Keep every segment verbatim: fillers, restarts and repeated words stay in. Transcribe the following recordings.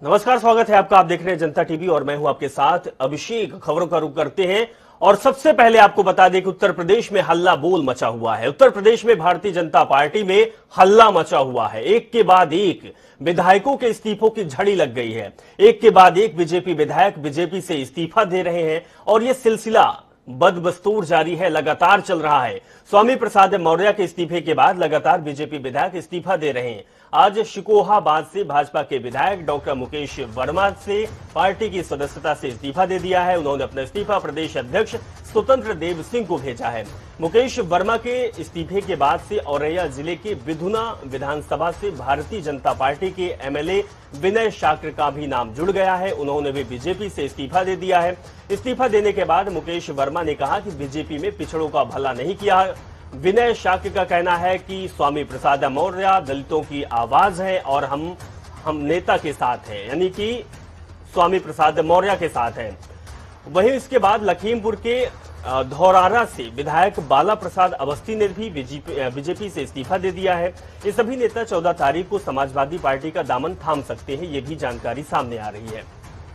नमस्कार, स्वागत है आपका। आप देख रहे हैं जनता टीवी और मैं हूं आपके साथ अभिषेक। खबरों का रुख करते हैं और सबसे पहले आपको बता दें कि उत्तर प्रदेश में हल्ला बोल मचा हुआ है। उत्तर प्रदेश में भारतीय जनता पार्टी में हल्ला मचा हुआ है। एक के बाद एक विधायकों के इस्तीफों की झड़ी लग गई है। एक के बाद एक बीजेपी विधायक बीजेपी से इस्तीफा दे रहे हैं और यह सिलसिला बदबस्तूर जारी है, लगातार चल रहा है। स्वामी प्रसाद मौर्य के इस्तीफे के बाद लगातार बीजेपी विधायक इस्तीफा दे रहे हैं। आज शिकोहाबाद से भाजपा के विधायक डॉक्टर मुकेश वर्मा से पार्टी की सदस्यता से इस्तीफा दे दिया है। उन्होंने अपना इस्तीफा प्रदेश अध्यक्ष स्वतंत्र देव सिंह को भेजा है। मुकेश वर्मा के इस्तीफे के बाद से औरैया जिले के विधुना विधानसभा से भारतीय जनता पार्टी के एमएलए विनय शाक्र का भी नाम जुड़ गया है। उन्होंने भी बीजेपी से इस्तीफा दे दिया है। इस्तीफा देने के बाद मुकेश वर्मा ने कहा कि बीजेपी में पिछड़ों का भला नहीं किया। विनय शाक्य का कहना है कि स्वामी प्रसाद मौर्य दलितों की आवाज है और हम हम नेता के साथ हैं, यानी कि स्वामी प्रसाद मौर्य के साथ हैं। वहीं इसके बाद लखीमपुर के धौरारा से विधायक बाला प्रसाद अवस्थी ने भी बीजेपी से इस्तीफा दे दिया है। ये सभी नेता चौदह तारीख को समाजवादी पार्टी का दामन थाम सकते हैं, ये भी जानकारी सामने आ रही है।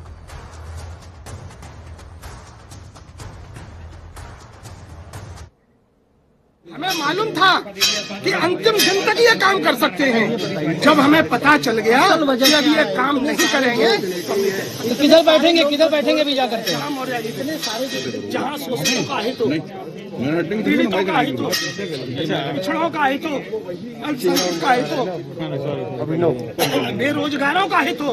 हमें मालूम था कि अंतिम दिन तक ये काम कर सकते हैं। जब हमें पता चल गया कि अब ये काम नहीं करेंगे तो किधर बैठेंगे किधर बैठेंगे भी जा करते हैं। इतने सारे जहाँ शोषणों का है तो पीड़ितों का है तो पिछड़ों का है तो अल्पसंख्यक का है तो बेरोजगारों का है तो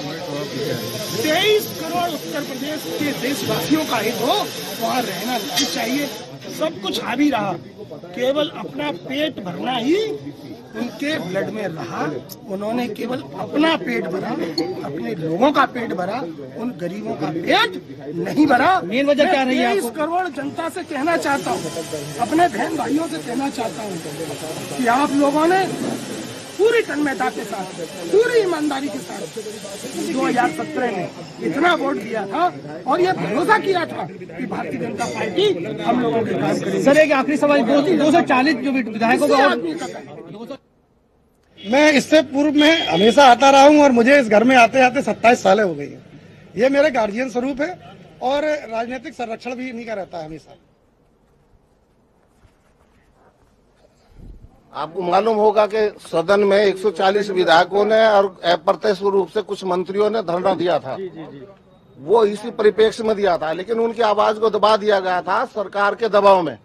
तेईस करोड़ उत्तर प्रदेश के देशवासियों का है तो वहाँ रहना नहीं चाहिए। सब कुछ हावी रहा, केवल अपना पेट भरना ही उनके ब्लड में रहा। उन्होंने केवल अपना पेट भरा, अपने लोगों का पेट भरा, उन गरीबों का पेट नहीं भरा। मेन वजह क्या रही है? तेईस करोड़ जनता से कहना चाहता हूँ, अपने बहन भाइयों से कहना चाहता हूँ कि आप लोगों ने पूरी तन्मयता के साथ, पूरी ईमानदारी के साथ दो हजार सत्रह में इतना वोट दिया था और ये भरोसा किया था कि भारतीय जनता पार्टी हम लोगों के काम करेगी। सर, एक आखिरी सवाल, दो सौ चालीस जो विधायकों का, मैं इससे पूर्व में हमेशा आता रहा हूँ और मुझे इस घर में आते आते सत्ताईस सालें हो गई है। ये मेरे गार्जियन स्वरूप है और राजनीतिक संरक्षण भी इन्हीं का रहता है हमेशा। आपको मालूम होगा कि सदन में एक सौ चालीस विधायकों ने और अप्रत्यक्ष रूप से कुछ मंत्रियों ने धरना दिया था। जी, जी, जी। वो इसी परिप्रेक्ष्य में दिया था, लेकिन उनकी आवाज को दबा दिया गया था सरकार के दबाव में।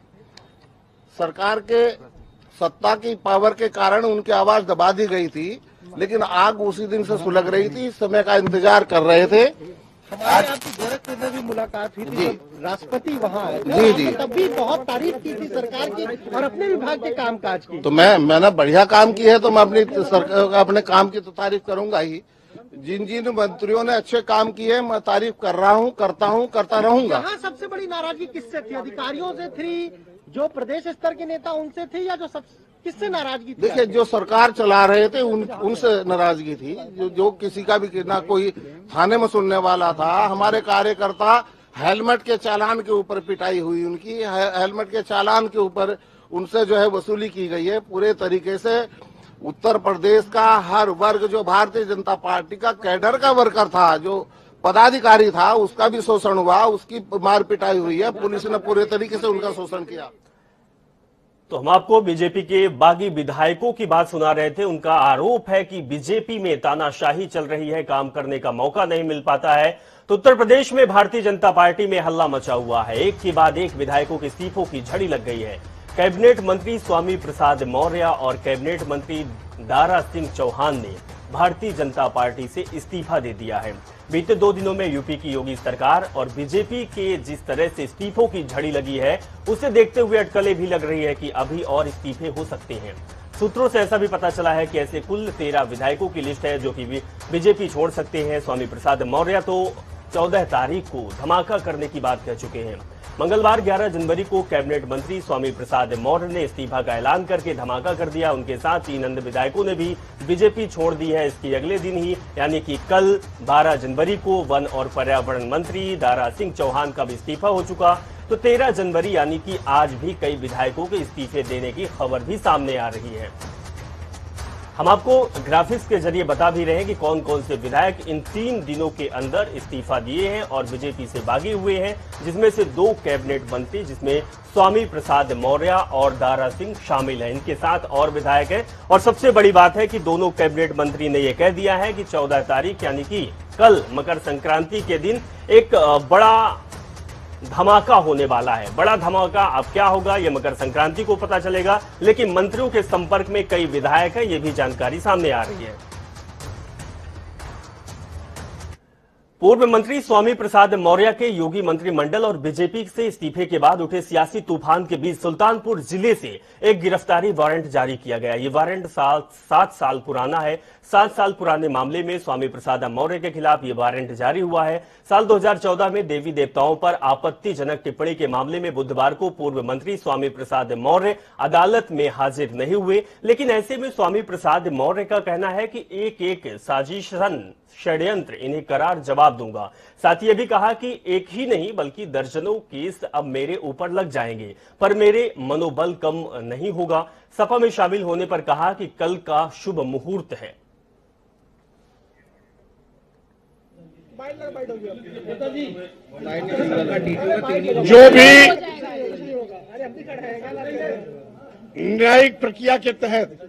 सरकार के सत्ता की पावर के कारण उनकी आवाज दबा दी गई थी, लेकिन आग उसी दिन से सुलग रही थी। इस समय का इंतजार कर रहे थे। आज आपकी गोरखपुर में भी मुलाकात हुई थी, राष्ट्रपति वहाँ आए थे, जी जी तब भी बहुत तारीफ की थी सरकार की और अपने विभाग के कामकाज की। तो मैं मैंने बढ़िया काम की है तो मैं अपनी सरकार अपने काम की तो तारीफ करूंगा ही। जिन जिन मंत्रियों ने अच्छे काम किए मैं तारीफ कर रहा हूँ, करता हूँ, करता रहूंगा। यहाँ सबसे बड़ी नाराजगी किससे थी? अधिकारियों से थी, जो प्रदेश स्तर के नेता उनसे थी, या जो सब किससे नाराजगी थी? देखिए, जो सरकार चला रहे थे उन उनसे नाराजगी थी। जो, जो किसी का भी ना कोई थाने में सुनने वाला था। हमारे कार्यकर्ता हेलमेट के चालान के ऊपर पिटाई हुई उनकी, हेलमेट के चालान के ऊपर उनसे जो है वसूली की गई है। पूरे तरीके से उत्तर प्रदेश का हर वर्ग, जो भारतीय जनता पार्टी का कैडर का वर्कर था, जो पदाधिकारी था, उसका भी शोषण हुआ, उसकी मार पिटाई हुई है। पुलिस ने पूरे तरीके से उनका शोषण किया। तो हम आपको बीजेपी के बागी विधायकों की बात सुना रहे थे। उनका आरोप है कि बीजेपी में तानाशाही चल रही है, काम करने का मौका नहीं मिल पाता है। तो उत्तर प्रदेश में भारतीय जनता पार्टी में हल्ला मचा हुआ है। एक के बाद एक विधायकों के इस्तीफों की झड़ी लग गई है। कैबिनेट मंत्री स्वामी प्रसाद मौर्य और कैबिनेट मंत्री दारा सिंह चौहान ने भारतीय जनता पार्टी से इस्तीफा दे दिया है। बीते दो दिनों में यूपी की योगी सरकार और बीजेपी के जिस तरह से इस्तीफों की झड़ी लगी है, उसे देखते हुए अटकलें भी लग रही है कि अभी और इस्तीफे हो सकते हैं। सूत्रों से ऐसा भी पता चला है कि ऐसे कुल तेरह विधायकों की लिस्ट है जो कि बीजेपी छोड़ सकते हैं। स्वामी प्रसाद मौर्य तो चौदह तारीख को धमाका करने की बात कह चुके हैं। मंगलवार ग्यारह जनवरी को कैबिनेट मंत्री स्वामी प्रसाद मौर्य ने इस्तीफा का ऐलान करके धमाका कर दिया। उनके साथ तीन अन्य विधायकों ने भी बीजेपी छोड़ दी है। इसके अगले दिन ही यानी कि कल बारह जनवरी को वन और पर्यावरण मंत्री दारा सिंह चौहान का भी इस्तीफा हो चुका। तो तेरह जनवरी यानी कि आज भी कई विधायकों के इस्तीफे देने की खबर भी सामने आ रही है। हम आपको ग्राफिक्स के जरिए बता भी रहे हैं कि कौन कौन से विधायक इन तीन दिनों के अंदर इस्तीफा दिए हैं और बीजेपी से भागे हुए हैं, जिसमें से दो कैबिनेट मंत्री, जिसमें स्वामी प्रसाद मौर्य और दारा सिंह शामिल हैं। इनके साथ और विधायक हैं और सबसे बड़ी बात है कि दोनों कैबिनेट मंत्री ने यह कह दिया है कि चौदह तारीख यानी कि कल मकर संक्रांति के दिन एक बड़ा धमाका होने वाला है। बड़ा धमाका अब क्या होगा ये मकर संक्रांति को पता चलेगा, लेकिन मंत्रियों के संपर्क में कई विधायक हैं, ये भी जानकारी सामने आ रही है। पूर्व मंत्री स्वामी प्रसाद मौर्य के योगी मंत्रिमंडल और बीजेपी से इस्तीफे के बाद उठे सियासी तूफान के बीच सुल्तानपुर जिले से एक गिरफ्तारी वारंट जारी किया गया। ये वारंट सात सात साल पुराना है। सात साल पुराने मामले में स्वामी प्रसाद मौर्य के खिलाफ ये वारंट जारी हुआ है। साल दो हज़ार चौदह में देवी देवताओं पर आपत्तिजनक टिप्पणी के मामले में बुधवार को पूर्व मंत्री स्वामी प्रसाद मौर्य अदालत में हाजिर नहीं हुए, लेकिन ऐसे में स्वामी प्रसाद मौर्य का कहना है कि एक एक साजिशन षड्यंत्र इन्हें करार जवाब दूंगा। साथ ही यह भी कहा कि एक ही नहीं बल्कि दर्जनों केस अब मेरे ऊपर लग जाएंगे, पर मेरे मनोबल कम नहीं होगा। सपा में शामिल होने पर कहा कि कल का शुभ मुहूर्त है। जो भी न्यायिक प्रक्रिया के तहत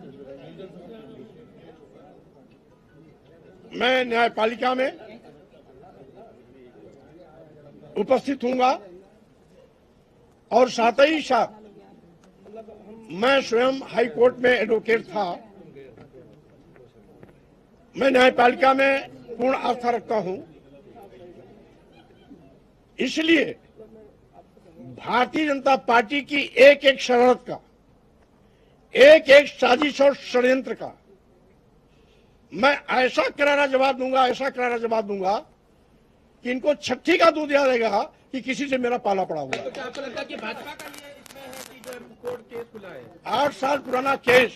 मैं न्यायपालिका में उपस्थित हूंगा और साथ ही साथ मैं स्वयं हाई कोर्ट में एडवोकेट था। मैं न्यायपालिका में पूर्ण आस्था रखता हूं, इसलिए भारतीय जनता पार्टी की एक एक शरारत का, एक एक साजिश और षड्यंत्र का मैं ऐसा करारा जवाब दूंगा, ऐसा करारा जवाब दूंगा कि इनको छठी का दूध याद रहेगा कि किसी से मेरा पाला पड़ा हुआ है। तो आपको लगता है कि भाजपा का ये इसमें है कि जो कोर्ट केस खुला है? आठ साल पुराना केस,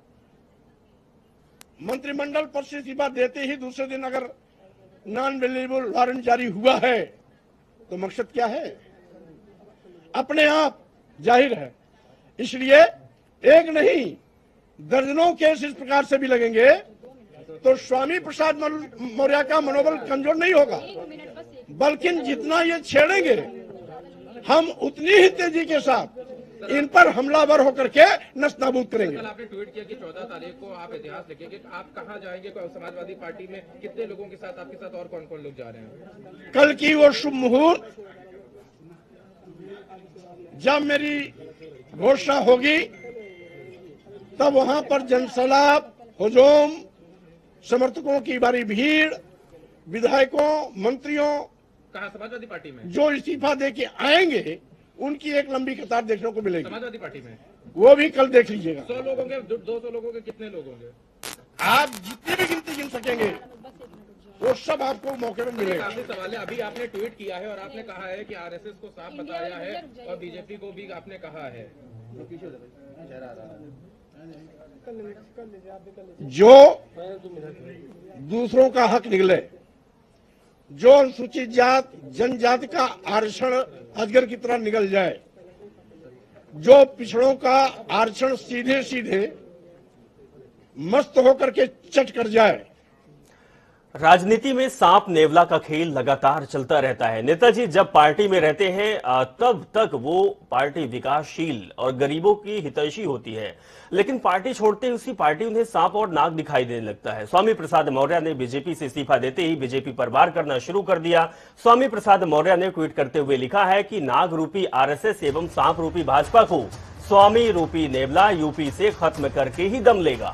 मंत्रिमंडल पर से इस्तीफा देते ही दूसरे दिन अगर नॉन अवेलेबल वारंट जारी हुआ है तो मकसद क्या है? अपने आप जाहिर है। इसलिए एक नहीं दर्जनों केस इस प्रकार से भी लगेंगे तो स्वामी प्रसाद मौर्य का मनोबल कमजोर नहीं होगा, बल्कि जितना ये छेड़ेंगे हम उतनी ही तेजी के साथ इन पर हमलावर होकर के नस्ताबूद करेंगे। कल आपने ट्वीट किया कि चौदह तारीख को आप इतिहास लिखेंगे, आप कहाँ जाएंगे? समाजवादी पार्टी में कितने लोगों के साथ, आपके साथ और कौन कौन लोग जा रहे हैं? कल की वो शुभ मुहूर्त जब मेरी घोषणा होगी तब वहां पर जनसैलाब, हुजूम, समर्थकों की भारी भीड़, विधायकों, मंत्रियों, कहा समाजवादी पार्टी में जो इस्तीफा दे के आएंगे उनकी एक लंबी कतार देखने को मिलेगी। समाजवादी पार्टी में वो भी कल देख लीजिएगा। सौ लोग होंगे, दो सौ लोगों के कितने लोग होंगे? आप जितनी भी गिनती गिन सकेंगे वो सब आपको मौके पर मिलेगा। आखिरी सवाल है, अभी आपने ट्वीट किया है और आपने कहा है कि आरएसएस को साफ बताया है और बीजेपी को भी आपने कहा है। जो दूसरों का हक निगले, जो अनुसूचित जात जनजाति का आरक्षण अजगर की तरह निगल जाए, जो पिछड़ों का आरक्षण सीधे सीधे मस्त होकर के चट कर जाए। राजनीति में सांप नेवला का खेल लगातार चलता रहता है। नेताजी जब पार्टी में रहते हैं तब तक वो पार्टी विकासशील और गरीबों की हितैषी होती है, लेकिन पार्टी छोड़ते ही उसी पार्टी उन्हें सांप और नाग दिखाई देने लगता है। स्वामी प्रसाद मौर्य ने बीजेपी से इस्तीफा देते ही बीजेपी पर वार करना शुरू कर दिया। स्वामी प्रसाद मौर्य ने ट्वीट करते हुए लिखा है कि नाग रूपी आरएसएस एवं सांप रूपी भाजपा को स्वामी रूपी नेवला यूपी से खत्म करके ही दम लेगा।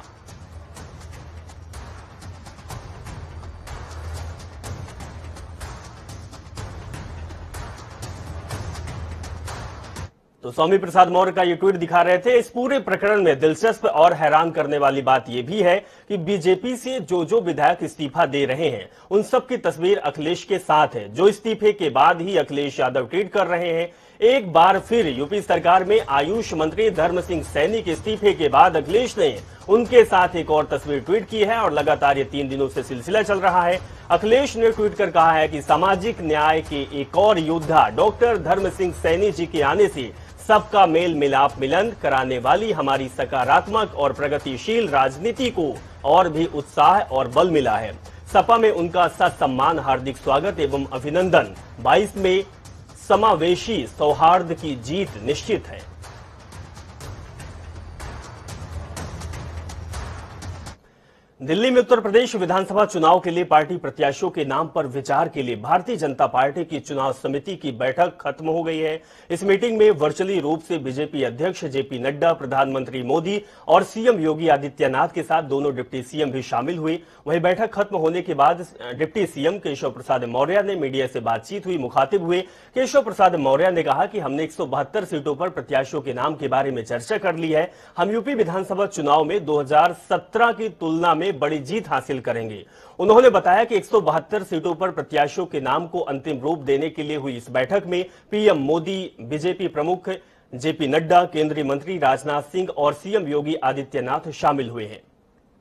तो स्वामी प्रसाद मौर्य का ये ट्वीट दिखा रहे थे। इस पूरे प्रकरण में दिलचस्प और हैरान करने वाली बात यह भी है कि बीजेपी से जो जो विधायक इस्तीफा दे रहे हैं उन सब की तस्वीर अखिलेश के साथ है, जो इस्तीफे के बाद ही अखिलेश यादव ट्वीट कर रहे हैं। एक बार फिर यूपी सरकार में आयुष मंत्री धर्म सिंह सैनी के इस्तीफे के बाद अखिलेश ने उनके साथ एक और तस्वीर ट्वीट की है और लगातार ये तीन दिनों से सिलसिला चल रहा है। अखिलेश ने ट्वीट कर कहा है कि सामाजिक न्याय के एक और योद्धा डॉक्टर धर्म सिंह सैनी जी के आने से सबका मेल मिलाप मिलन कराने वाली हमारी सकारात्मक और प्रगतिशील राजनीति को और भी उत्साह और बल मिला है। सपा में उनका ससम्मान हार्दिक स्वागत एवं अभिनंदन। बाईस में समावेशी सौहार्द की जीत निश्चित है। दिल्ली में उत्तर प्रदेश विधानसभा चुनाव के लिए पार्टी प्रत्याशियों के नाम पर विचार के लिए भारतीय जनता पार्टी की चुनाव समिति की बैठक खत्म हो गई है। इस मीटिंग में वर्चुअली रूप से बीजेपी अध्यक्ष जेपी नड्डा, प्रधानमंत्री मोदी और सीएम योगी आदित्यनाथ के साथ दोनों डिप्टी सीएम भी शामिल हुए। वहीं बैठक खत्म होने के बाद डिप्टी सीएम केशव प्रसाद मौर्य ने मीडिया से बातचीत हुई। मुखातिब हुए केशव प्रसाद मौर्य ने कहा कि हमने एक सौ बहत्तर सीटों पर प्रत्याशियों के नाम के बारे में चर्चा कर ली है। हम यूपी विधानसभा चुनाव में दो हजार सत्रह की तुलना में बड़ी जीत हासिल करेंगे। उन्होंने बताया कि एक सौ बहत्तर सीटों पर प्रत्याशियों के नाम को अंतिम रूप देने के लिए हुई इस बैठक में पीएम मोदी, बीजेपी प्रमुख जेपी नड्डा, केंद्रीय मंत्री राजनाथ सिंह और सीएम योगी आदित्यनाथ शामिल हुए हैं।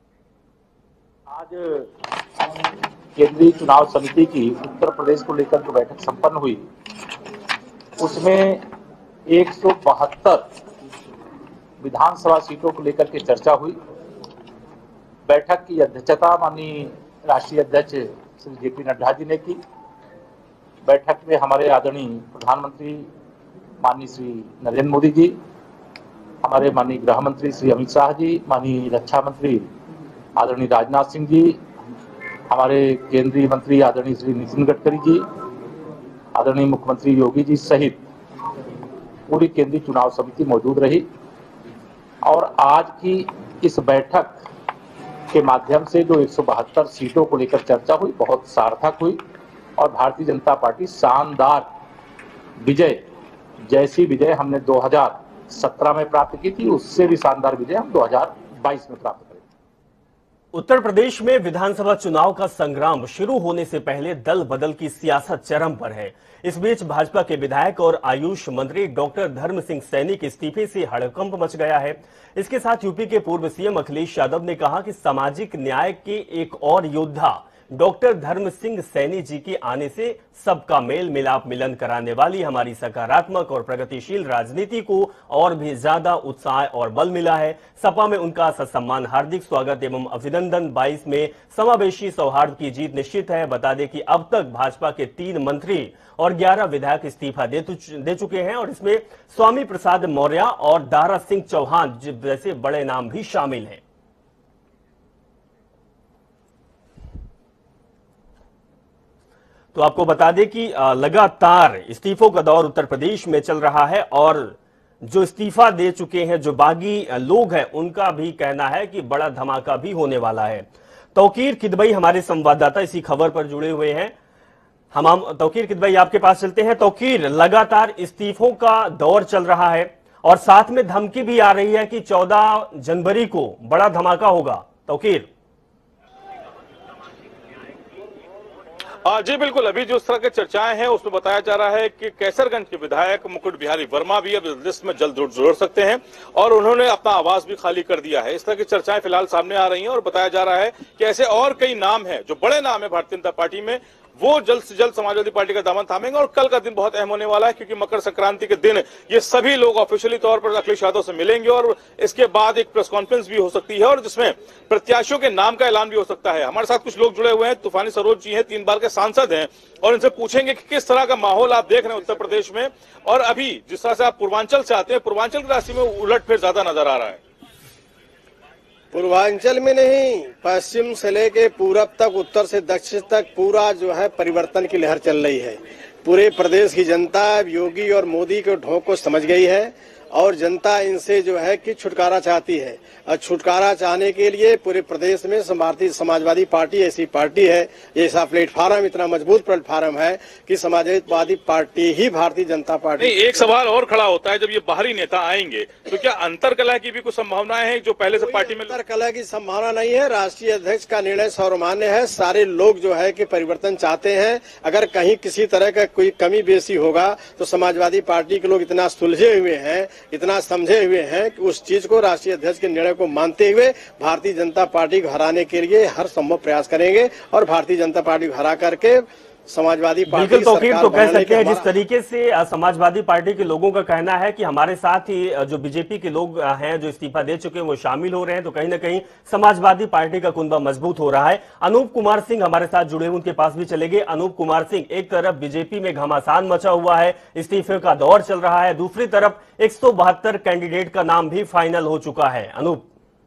आज केंद्रीय चुनाव समिति की उत्तर प्रदेश को लेकर जो बैठक संपन्न हुई, उसमें एक सौ बहत्तर विधानसभा सीटों को लेकर के चर्चा हुई। बैठक की अध्यक्षता माननीय राष्ट्रीय अध्यक्ष श्री जेपी नड्डा जी ने की। बैठक में हमारे आदरणीय प्रधानमंत्री माननीय श्री नरेंद्र मोदी जी, हमारे माननीय गृह मंत्री श्री अमित शाह जी, माननीय रक्षा मंत्री आदरणीय राजनाथ सिंह जी, हमारे केंद्रीय मंत्री आदरणीय श्री नितिन गडकरी जी, आदरणीय मुख्यमंत्री योगी जी सहित पूरी केंद्रीय चुनाव समिति मौजूद रही। और आज की इस बैठक के माध्यम से जो एक सौ बहत्तर सीटों को लेकर चर्चा हुई, बहुत सार्थक हुई और भारतीय जनता पार्टी शानदार विजय, जैसी विजय हमने दो हजार सत्रह में प्राप्त की थी, उससे भी शानदार विजय हम दो हजार बाईस में प्राप्त करेंगे। उत्तर प्रदेश में विधानसभा चुनाव का संग्राम शुरू होने से पहले दल बदल की सियासत चरम पर है। इस बीच भाजपा के विधायक और आयुष मंत्री डॉक्टर धर्म सिंह सैनी के इस्तीफे से हड़कंप मच गया है। इसके साथ यूपी के पूर्व सीएम अखिलेश यादव ने कहा कि सामाजिक न्याय के एक और योद्धा डॉक्टर धर्म सिंह सैनी जी के आने से सबका मेल मिलाप मिलन कराने वाली हमारी सकारात्मक और प्रगतिशील राजनीति को और भी ज्यादा उत्साह और बल मिला है। सपा में उनका ससम्मान हार्दिक स्वागत एवं अभिनंदन। बाईस में समावेशी सौहार्द की जीत निश्चित है। बता दें कि अब तक भाजपा के तीन मंत्री और ग्यारह विधायक इस्तीफा दे, दे चुके हैं और इसमें स्वामी प्रसाद मौर्य और दारा सिंह चौहान जैसे बड़े नाम भी शामिल हैं। तो आपको बता दें कि लगातार इस्तीफों का दौर उत्तर प्रदेश में चल रहा है और जो इस्तीफा दे चुके हैं, जो बागी लोग हैं, उनका भी कहना है कि बड़ा धमाका भी होने वाला है। तौकीर किदवई हमारे संवाददाता इसी खबर पर जुड़े हुए हैं। हम तौकीर किदवई आपके पास चलते हैं। तौकीर, लगातार इस्तीफों का दौर चल रहा है और साथ में धमकी भी आ रही है कि चौदह जनवरी को बड़ा धमाका होगा। तौकीर। जी बिल्कुल, अभी जो इस तरह की चर्चाएं हैं उसमें बताया जा रहा है कि कैसरगंज के विधायक मुकुट बिहारी वर्मा भी अब इस लिस्ट में जल्द जुड़ सकते हैं और उन्होंने अपना आवास भी खाली कर दिया है। इस तरह की चर्चाएं फिलहाल सामने आ रही हैं और बताया जा रहा है कि ऐसे और कई नाम हैं जो बड़े नाम है भारतीय जनता पार्टी में, वो जल्द से जल्द समाजवादी पार्टी का दामन थामेंगे। और कल का दिन बहुत अहम होने वाला है क्योंकि मकर संक्रांति के दिन ये सभी लोग ऑफिशियली तौर पर अखिलेश यादव से मिलेंगे और इसके बाद एक प्रेस कॉन्फ्रेंस भी हो सकती है और जिसमें प्रत्याशियों के नाम का ऐलान भी हो सकता है। हमारे साथ कुछ लोग जुड़े हुए हैं। तूफानी सरोज जी हैं, तीन बार के सांसद हैं और इनसे पूछेंगे कि किस तरह का माहौल आप देख रहे हैं उत्तर प्रदेश में और अभी जिस तरह से आप पूर्वांचल से आते हैं, पूर्वांचल की राशि में उलटफेर ज्यादा नजर आ रहा है। पूर्वांचल में नहीं, पश्चिम से लेके पूरब तक, उत्तर से दक्षिण तक पूरा जो है परिवर्तन की लहर चल रही है। पूरे प्रदेश की जनता योगी और मोदी के ढोंग को समझ गई है और जनता इनसे जो है कि छुटकारा चाहती है और छुटकारा चाहने के लिए पूरे प्रदेश में भारतीय समाजवादी पार्टी ऐसी पार्टी है, ऐसा प्लेटफार्म, इतना मजबूत प्लेटफार्म है कि समाजवादी पार्टी ही भारतीय जनता पार्टी। नहीं, एक सवाल और खड़ा होता है, जब ये बाहरी नेता आएंगे तो क्या अंतरकलह की भी कुछ संभावनाएं हैं जो पहले से पार्टी में? अंतरकलह की संभावना नहीं है। राष्ट्रीय अध्यक्ष का निर्णय सर्वमान्य है। सारे लोग जो है कि परिवर्तन चाहते हैं। अगर कहीं किसी तरह का कोई कमी बेसी होगा तो समाजवादी पार्टी के लोग इतना सुलझे हुए हैं, इतना समझे हुए हैं कि उस चीज को राष्ट्रीय अध्यक्ष के निर्णय को मानते हुए भारतीय जनता पार्टी को हराने के लिए हर संभव प्रयास करेंगे और भारतीय जनता पार्टी को हरा करके समाजवादी पार्टी बिल्कुल तौकीर सरकार तो कह बनाने सकते हैं। के जिस तरीके से अ, समाजवादी पार्टी के लोगों का कहना है कि हमारे साथ ही अ, जो बीजेपी के लोग अ, हैं जो इस्तीफा दे चुके हैं वो शामिल हो रहे हैं, तो कहीं ना कहीं समाजवादी पार्टी का कुनबा मजबूत हो रहा है। अनूप कुमार सिंह हमारे साथ जुड़े हुए, उनके पास भी चलेंगे। अनूप कुमार सिंह, एक तरफ बीजेपी में घमासान मचा हुआ है, इस्तीफे का दौर चल रहा है, दूसरी तरफ एक सौ बहत्तर कैंडिडेट का नाम भी फाइनल हो चुका है। अनूप,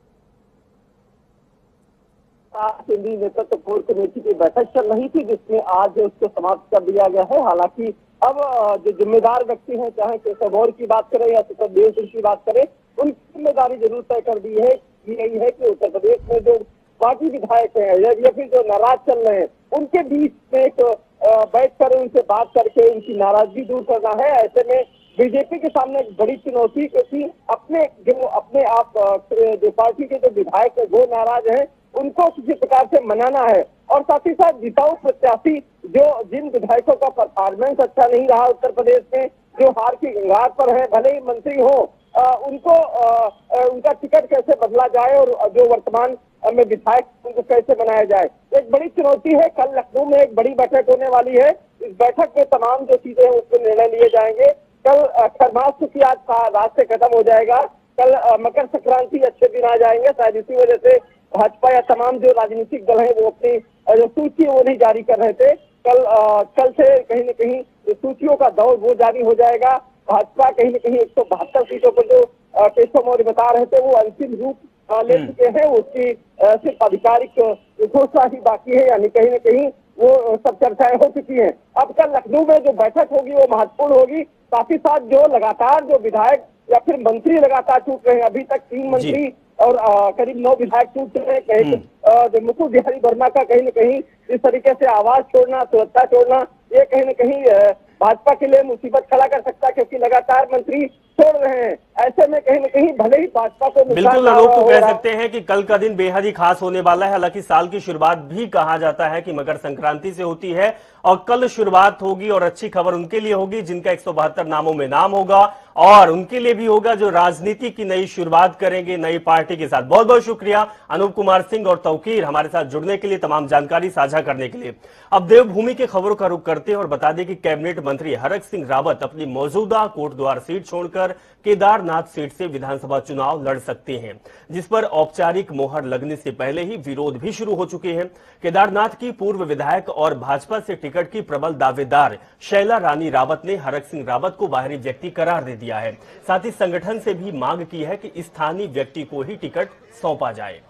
केंद्रीय नेतृत्व कोर कमेटी की बैठक चल रही थी जिसमें आज उसको समाप्त कर दिया गया है। हालांकि अब जो जिम्मेदार व्यक्ति हैं, चाहे केशव गौर की बात करें या सुखदेव सिंह की बात करें, उनकी जिम्मेदारी जरूर तय कर दी है यही है कि उत्तर प्रदेश में जो पार्टी विधायक हैं या फिर जो नाराज चल रहे हैं उनके बीच में एक बैठ कर उनसे बात करके उनकी नाराजगी दूर करना है। ऐसे में बीजेपी के सामने एक बड़ी चुनौती, क्योंकि अपने जो अपने आप जो पार्टी के जो विधायक है वो नाराज हैं, उनको किसी प्रकार से मनाना है और साथ ही साथ जिताऊ प्रत्याशी जो जिन विधायकों का परफॉर्मेंस अच्छा नहीं रहा उत्तर प्रदेश में, जो हार की घाट पर है, भले ही मंत्री हो, आ, उनको आ, उनका टिकट कैसे बदला जाए और जो वर्तमान में विधायक उनको कैसे बनाया जाए, एक बड़ी चुनौती है। कल लखनऊ में एक बड़ी बैठक होने वाली है। इस बैठक में तमाम जो चीजें हैं उसमें निर्णय लिए जाएंगे। कल खरमास चूंकि आज रात से खत्म हो जाएगा, कल मकर संक्रांति अच्छे दिन आ जाएंगे, शायद इसी वजह से भाजपा या तमाम जो राजनीतिक दल हैं वो अपनी जो सूची वो नहीं जारी कर रहे थे। कल आ, कल से कहीं न कहीं सूचियों का दौर वो जारी हो जाएगा। भाजपा कहीं न कहीं एक सौ बहत्तर सीटों पर जो केशव मौर्य बता रहे थे वो अंतिम रूप ले चुके हैं, उसकी सिर्फ आधिकारिक घोषणा ही बाकी है, यानी कहीं न कहीं वो सब चर्चाएं हो चुकी हैं। अब कल लखनऊ में जो बैठक होगी वो महत्वपूर्ण होगी। साथ ही साथ जो लगातार जो विधायक या फिर मंत्री लगातार टूट रहे हैं, अभी तक तीन मंत्री और आ, करीब नौ विधायक टूट रहे हैं। कहीं जो मुकुट बिहारी वर्मा का कहीं न कहीं इस तरीके से आवाज छोड़ना, सुरक्षा छोड़ना, ये कहीं न कहीं भाजपा के लिए मुसीबत खड़ा कर सकता है, क्योंकि लगातार मंत्री छोड़ रहे हैं। ऐसे में कहीं न कहीं भले ही भाजपा को बिल्कुल अनूप तो कह सकते हैं कि कल का दिन बेहद ही खास होने वाला है। हालांकि साल की शुरुआत भी कहा जाता है कि मकर संक्रांति से होती है और कल शुरुआत होगी और अच्छी खबर उनके लिए होगी जिनका एक सौ बहत्तर नामों में नाम होगा और उनके लिए भी होगा जो राजनीति की नई शुरुआत करेंगे नई पार्टी के साथ। बहुत बहुत शुक्रिया अनूप कुमार सिंह और तौकीर हमारे साथ जुड़ने के लिए, तमाम जानकारी साझा करने के लिए। अब देवभूमि की खबरों का रुख करते हैं और बता दें कि कैबिनेट मंत्री हरक सिंह रावत अपनी मौजूदा कोटद्वार सीट छोड़कर केदारनाथ सीट से विधानसभा चुनाव लड़ सकते हैं, जिस पर औपचारिक मोहर लगने से पहले ही विरोध भी शुरू हो चुके हैं। केदारनाथ की पूर्व विधायक और भाजपा से टिकट की प्रबल दावेदार शैला रानी रावत ने हरक सिंह रावत को बाहरी व्यक्ति करार दे दिया है। साथ ही संगठन से भी मांग की है कि स्थानीय व्यक्ति को ही टिकट सौंपा जाए।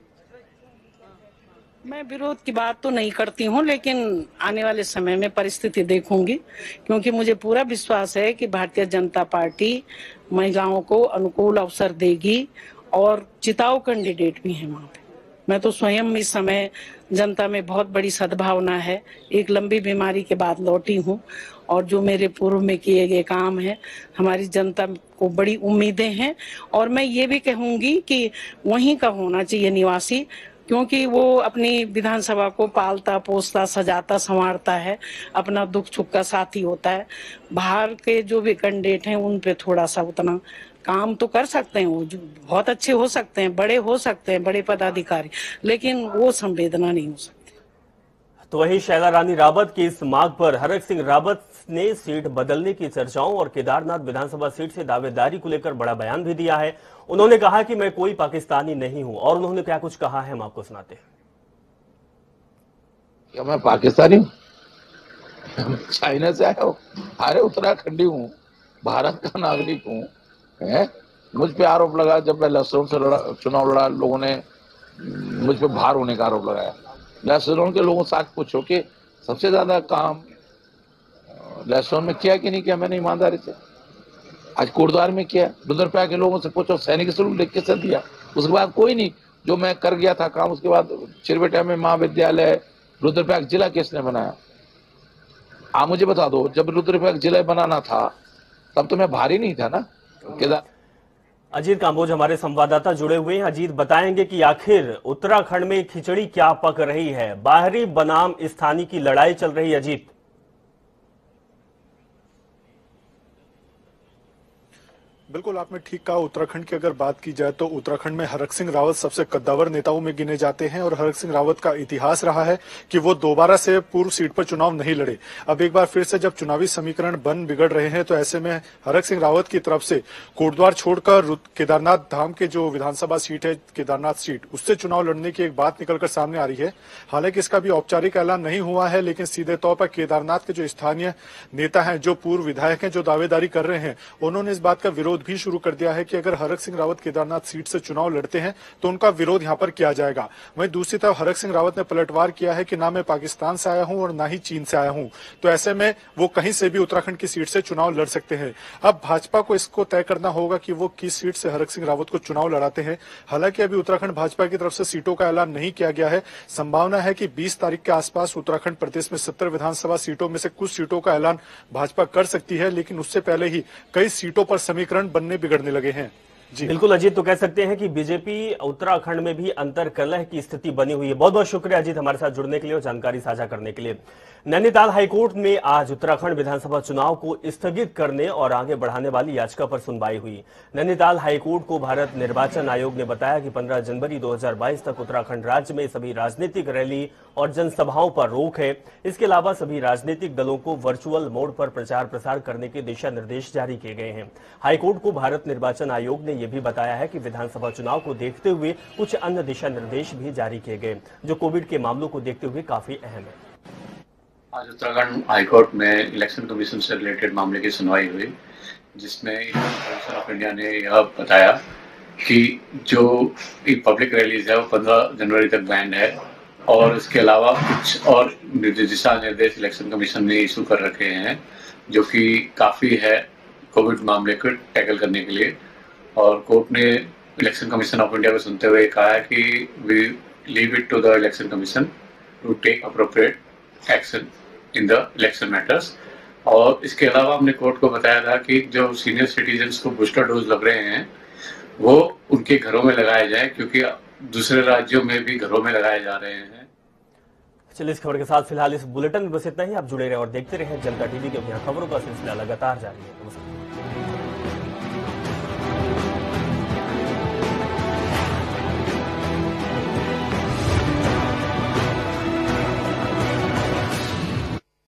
मैं विरोध की बात तो नहीं करती हूं, लेकिन आने वाले समय में परिस्थिति देखूंगी, क्योंकि मुझे पूरा विश्वास है कि भारतीय जनता पार्टी महिलाओं को अनुकूल अवसर देगी और जिताऊ कैंडिडेट भी हैं वहां पे। मैं तो स्वयं इस समय जनता में बहुत बड़ी सद्भावना है, एक लंबी बीमारी के बाद लौटी हूं और जो मेरे पूर्व में किए गए काम है, हमारी जनता को बड़ी उम्मीदें हैं। और मैं ये भी कहूंगी कि वहीं का होना चाहिए निवासी, क्योंकि वो अपनी विधानसभा को पालता पोसता सजाता संवारता है, अपना दुख सुख का साथी होता है। बाहर के जो भी कैंडिडेट हैं उन पे थोड़ा सा उतना काम तो कर सकते हैं, वो जो बहुत अच्छे हो सकते हैं, बड़े हो सकते हैं, बड़े पदाधिकारी, लेकिन वो संवेदना नहीं हो सकती। तो वही शैला रानी रावत की इस मांग पर हरक सिंह रावत ने सीट बदलने की चर्चाओं और केदारनाथ विधानसभा सीट से दावेदारी को लेकर बड़ा बयान भी दिया है। उन्होंने कहा कि मैं कोई पाकिस्तानी नहीं हूं और उन्होंने क्या कुछ कहा है हम आपको सुनाते हैं। क्या मैं पाकिस्तानी हूं? चाइना से आया हूं, अरे उत्तराखंडी हूं, भारत का नागरिक हूं। है मुझ पे आरोप लगा, जब मैं लहसुन से लड़ा, चुनाव लड़ा, लोगों ने मुझ पे भार होने का आरोप लगाया। लहसुन के लोगों से आज पूछो कि सबसे ज्यादा काम लहसुन में किया कि नहीं किया मैंने ईमानदारी से। आज कोटद्वार में किया, रुद्रप्रयाग के लोगों से पूछो सैनिक सलूक लिख के से दिया। उसके बाद कोई नहीं, जो मैं कर गया था काम, उसके बाद चिरबेटा में महाविद्यालय रुद्रप्रयाग जिला किसने बनाया? आप मुझे बता दो, जब रुद्रप्रयाग जिला बनाना था तब तो मैं भारी नहीं था ना। केदार अजीत कांबोज हमारे संवाददाता जुड़े हुए हैं। अजीत बताएंगे कि आखिर उत्तराखंड में खिचड़ी क्या पक रही है, बाहरी बनाम स्थानीय की लड़ाई चल रही है। अजीत बिल्कुल आपने ठीक कहा। उत्तराखंड की अगर बात की जाए तो उत्तराखंड में हरक सिंह रावत सबसे कद्दावर नेताओं में गिने जाते हैं और हरक सिंह रावत का इतिहास रहा है कि वो दोबारा से पूर्व सीट पर चुनाव नहीं लड़े। अब एक बार फिर से जब चुनावी समीकरण बन बिगड़ रहे हैं तो ऐसे में हरक सिंह रावत की तरफ से कोटद्वार छोड़कर केदारनाथ धाम के जो विधानसभा सीट है केदारनाथ सीट, उससे चुनाव लड़ने की एक बात निकलकर सामने आ रही है। हालांकि इसका भी औपचारिक ऐलान नहीं हुआ है, लेकिन सीधे तौर पर केदारनाथ के जो स्थानीय नेता हैं, जो पूर्व विधायक हैं, जो दावेदारी कर रहे हैं, उन्होंने इस बात का विरोध भी शुरू कर दिया है कि अगर हरक सिंह रावत केदारनाथ सीट से चुनाव लड़ते हैं तो उनका विरोध यहां पर किया जाएगा। वहीं दूसरी तरफ हरक सिंह रावत ने पलटवार किया है कि ना मैं पाकिस्तान से आया हूं और ना ही चीन से आया हूं, तो ऐसे में वो कहीं से भी उत्तराखंड की सीट से चुनाव लड़ सकते हैं। अब भाजपा को इसको तय करना होगा कि वो किस सीट से हरक सिंह रावत को चुनाव लड़ाते हैं। हालांकि अभी उत्तराखंड भाजपा की तरफ से सीटों का ऐलान नहीं किया गया है। संभावना है कि बीस तारीख के आसपास उत्तराखंड प्रदेश में सत्तर विधानसभा सीटों में से कुछ सीटों का ऐलान भाजपा कर सकती है, लेकिन उससे पहले ही कई सीटों पर समीकरण बनने बिगड़ने लगे हैं। जी बिल्कुल अजीत, तो कह सकते हैं कि बीजेपी उत्तराखंड में भी अंतर कलह की स्थिति बनी हुई है। बहुत बहुत शुक्रिया अजीत हमारे साथ जुड़ने के लिए और जानकारी साझा करने के लिए। नैनीताल हाईकोर्ट में आज उत्तराखंड विधानसभा चुनाव को स्थगित करने और आगे बढ़ाने वाली याचिका पर सुनवाई हुई। नैनीताल हाईकोर्ट को भारत निर्वाचन आयोग ने बताया कि पंद्रह जनवरी दो हजार बाईस तक उत्तराखंड राज्य में सभी राजनीतिक रैली और जनसभाओं पर रोक है। इसके अलावा सभी राजनीतिक दलों को वर्चुअल मोड पर प्रचार प्रसार करने के दिशा निर्देश जारी किए गए हैं। हाईकोर्ट को भारत निर्वाचन आयोग ने यह भी बताया है कि विधानसभा चुनाव को देखते हुए कुछ अन्य दिशा निर्देश भी जारी किए गए, जो कोविड के मामलों को देखते हुए काफी अहम है। आज उत्तराखंड हाईकोर्ट में इलेक्शन कमीशन से रिलेटेड मामले की सुनवाई हुई, जिसमें इलेक्शन कमीशन ऑफ इंडिया ने यह बताया कि जो पब्लिक रैलीज है वो पंद्रह जनवरी तक बैन है और इसके अलावा कुछ और दिशा निर्देश इलेक्शन कमीशन ने इशू कर रखे हैं, जो कि काफी है कोविड मामले को टैकल करने के लिए। और कोर्ट ने इलेक्शन कमीशन ऑफ इंडिया को सुनते हुए कहा है कि we leave it to the election commission to take appropriate action in the election matters. और इसके अलावा हमने कोर्ट को बताया था कि जो सीनियर सिटीजन्स को बूस्टर डोज लग रहे हैं वो उनके घरों में लगाए जाए, क्योंकि दूसरे राज्यों में भी घरों में लगाए जा रहे हैं। चलिए इस खबर के साथ फिलहाल इस बुलेटिन में बस इतना ही। आप जुड़े रहे और देखते रहे जनता टीवी, क्योंकि यहाँ खबरों का सिलसिला लगातार जारी है।